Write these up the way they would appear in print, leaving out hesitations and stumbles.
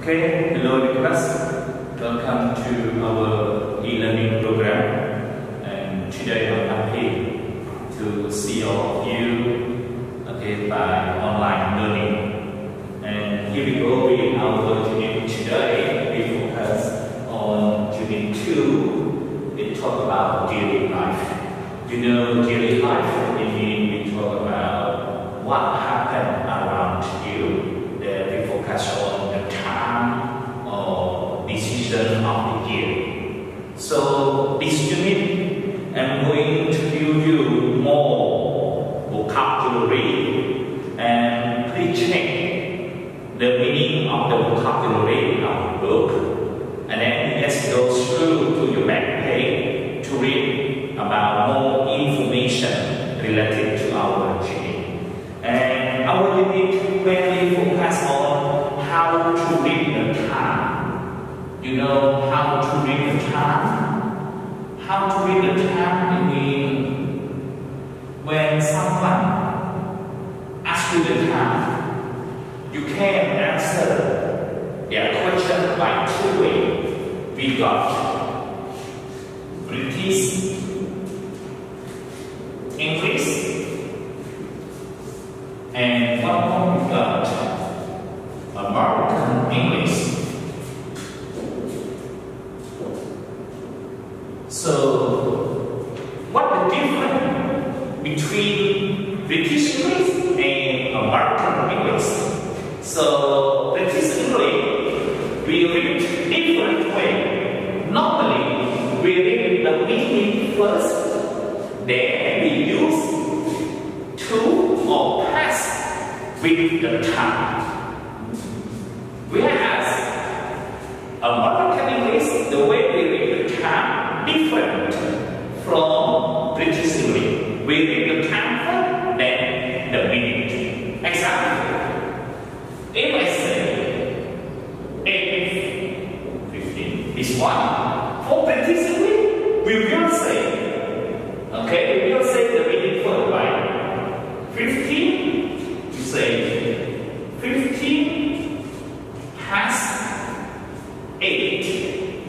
Okay, hello class. Welcome to our e-learning program. And today I'm happy to see all of you by online learning. And here we go with our unit today. We focus on unit 2. We talk about daily life. You know, daily life, it means we talk about what happened around you. Then we focus on the time or decision of the year. So this unit, I'm going to give you more vocabulary, and please check the meaning of the vocabulary of the book, and then let's go through to your back page to read about more information related to our unit. And our unit mainly focus on how to read the time. You know how to read the time? How to read the time means when someone asks you the time, you can answer their question by two ways. We got British English, and one more we got American English. So, what the difference between British English and American English? So, British English, we read different way. Normally, we read the meaning first, then we use to or past with the time. Whereas American English, the way we read the time different from British English. We read the time first, then the meaning. Example: if I say 8:15, this one. For British English, we will say, we will say the meaning first, right? 15, you say 15 past 8.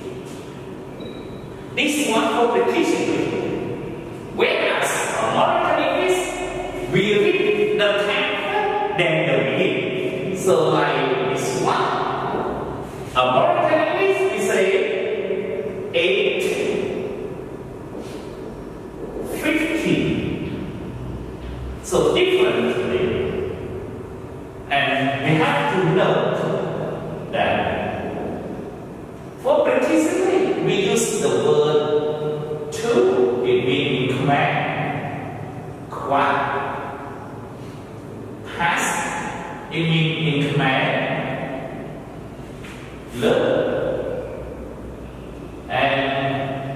This one for British English. Whereas American English, we read the time then the meaning. So like this one. American English, we say 8:15. So differently. And we have to note that for British English, we use the word to, it means in command, quite, past, it means in command, learn, and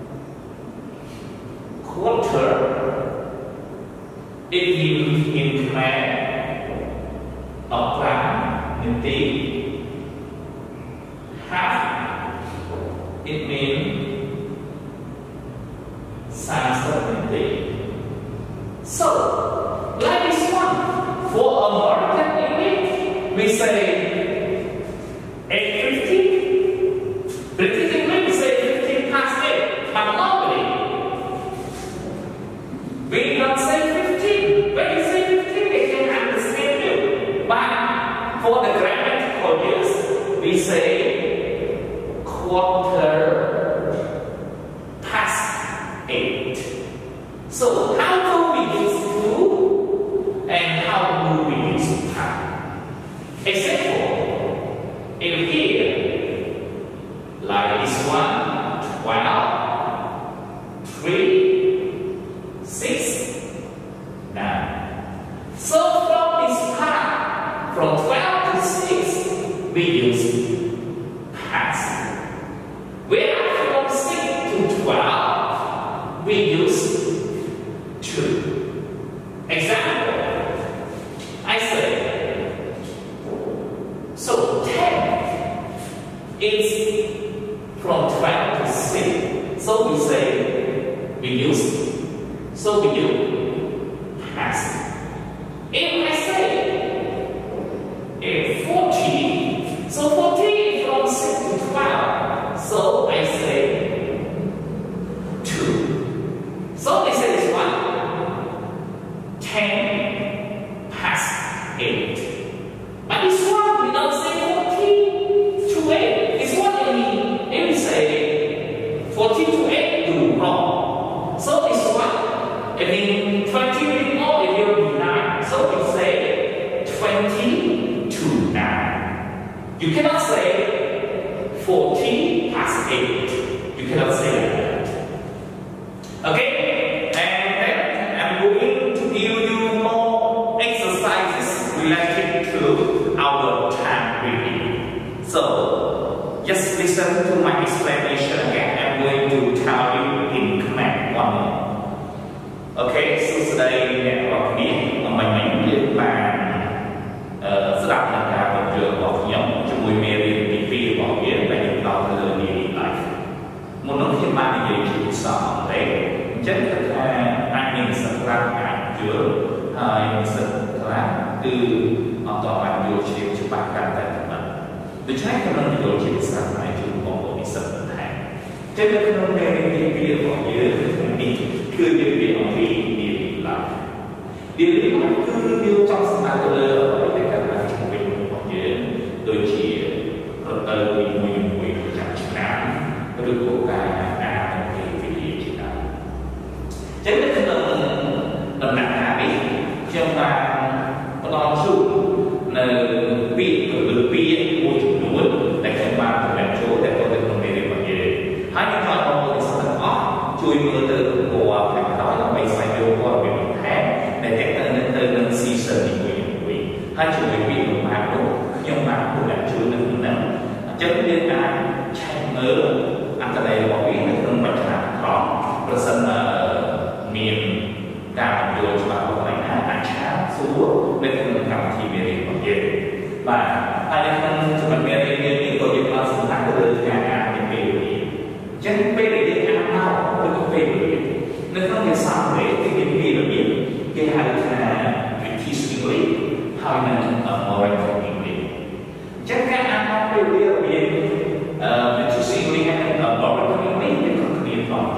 quarter, it means in command, of plan, indeed, half, it means uncertainty. So, like this one, for American English, we say 8:15. British English, we say 15 past 8. But normally, we don't say 15. When you say 15, they can understand you. But for the grammatical use, we say quarter past 8. So how do we use to and how do we use time? Example, in here, like this one, 12, 3, 6, 9. So from this part, from 12 to 6, we use past. Where from 6 to 12, we use to. Example, I say, so 10 is from 12 to 6. So we say, we use, so we use past. If I say, 14, so 14 You cannot say 40 past 8. You cannot say that. Okay? And then I'm going to give you more exercises related to our time reading. So, just listen to my explanation again. I'm going to tell you in Khmer one more. Okay, so today mình biết là sẽ đặt là cả một trường học nhóm cho mùi mê riêng đi phi bỏ nghĩa và những đọc lời đi life. Một lúc khi mà mình chỉ sợ đấy chất thật là anh mình sẽ ra cả chứa mình sẽ là từ tòa bạn vô chiếm cho bạn cảm tại mình. Vì chắc là mình vô chiếm sáng này chúng có một sự thay. Cho nên không mê riêng đi phi bỏ nghĩa đi cứ như việc ông đi life. Điều này cứ điều trong sự mạng của lỡ ở đây các bạn chuẩn bị một chuyện đôi chỉ từ mùi chẳng chịu nám được của cái thì vì chỉ là chắc là lần nặng hạ đi trong mà có đo chủ là bị được bị môi trường núi để các bạn có làm chỗ để có thể không để một chuyện hai những con có một sự thật óc chui mưa từ của phải nói là mấy sai vô qua về một tháng để các tên season quỷ hai chủ quỷ của mạng đúng nhưng mà của làm chưa được nắm chất liên an chạy mơ anh ta đây bỏ ý là không bạch hạt khó rồi sân miền cả vô cho bạn có lãnh hạn chán xuống nên không cảm thì về một chuyện và hai đứa thân cho bạn nghe đi những câu chuyện là sự thắng của đời nhà những về chân bây giờ đi ăn nào cũng có về nên không thể sao để cái gì là biết cái hai là British English hai là American English chắc các anh không đều biết về British English hay American English thì không thể nói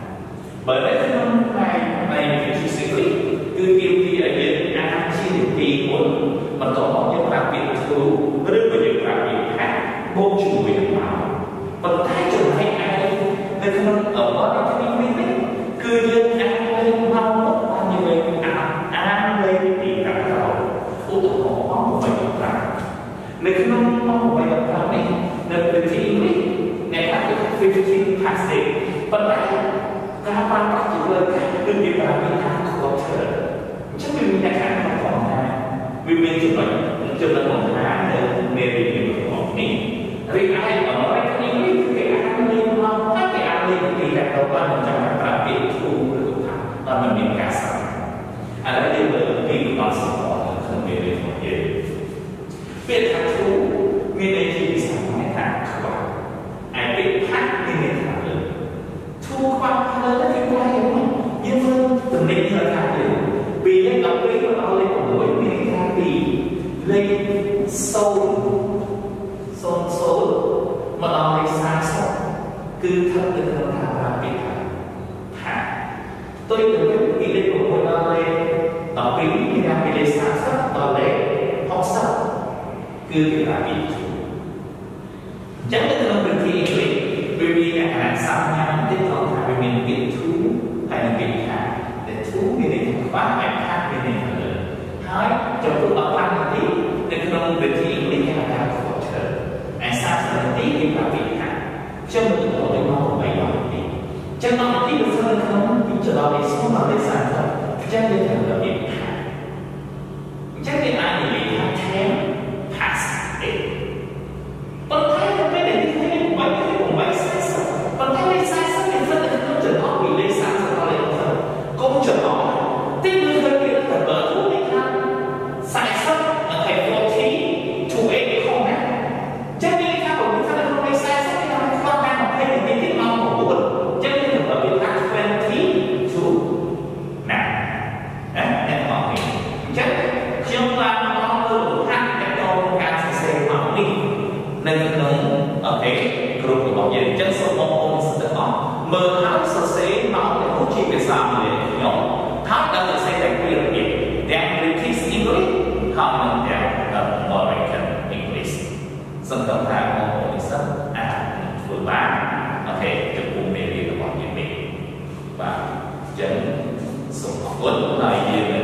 bởi vậy không này British English cứ kêu đi ở dưới anh chỉ để đi muốn mà có những đặc biệt thứ rất là những đặc biệt khác vô chủ quyền nào còn thái trường hay ai nên không ở đó thì English cứ dân ăn lên mau mất bao nhiêu người ăn lên thì cả đầu phụ thuộc họ có một bài tập ra nên khi nó có một bài tập ra này nên về thì English ngày khác thì 15 past 8 but các bạn bắt chịu lời các đừng đi vào những hàng quarter chắc mình nhà hàng không còn nào vì mình chụp là một tháng để nghề bị nhiều của mình vì ai ở nói cái English cái ăn lên mau các cái ăn lên thì đặt đầu ban một trăm là bị thu được và mình bị cả sẵn ở đây điều là mình còn sống không về được một gì biết thằng thu nguyên đây thì sao nói thằng các bạn ai biết khác nguyên đây thằng lớn thu khoan lớn thì quay không nhưng mà từng định là thằng lớn vì lên đọc lý của nó lên một buổi mình ra vì lên sâu mà nó lên xa sâu cứ thật được nó thả biết thả tôi được nghĩ đến một buổi nó lên đọc lý thì ra vì lên xa sâu nó lên học sâu cứ việc là bị chủ chắc là nó được thì bởi vì là hàng sáng nhau tiếp tục thả vì mình bị thú hay là bị thả để thú vì nên quá mạnh khác vì nên là lớn hỏi trong lúc ở ban một tí nên không được thì lý hay là càng khó chờ anh sáng sẽ là tí thì là bị thả trong một tổ để nó phải gọi đi trong đó một tí được sân không nhưng chờ đó để xuống vào để sáng rồi chắc nên là bị thả chắc nên ai bị thả thêm pass it còn thấy không biết để như thế mấy cái của mấy sai sót còn thấy mấy sai sót thì rất là không chờ nó bị lấy sáng rồi nó lại không cũng chờ nó tích lũy hơi bị nó ở thuốc đi khác sai sót ở thành phố thí chủ ấy không nè chắc như khác của mình sao không lấy sai sót thì nó không đang học thêm những cái tiết mong của buồn chắc như là ở việt nam quen thí chủ nè em hỏi mình chắc trong là nó được khác cái câu ca sẽ học đi nên nó ở cái group của bọn dân chân số môn sẽ được học mơ hát sơ xế nó để hút chi về sao để nhóm hát đã được xây thành quy luật nghiệp đang British English họ mình đang American English sân khấu thang môn rất phương bán ok cho cùng mê riêng của bọn dân mình và chân số học vấn là gì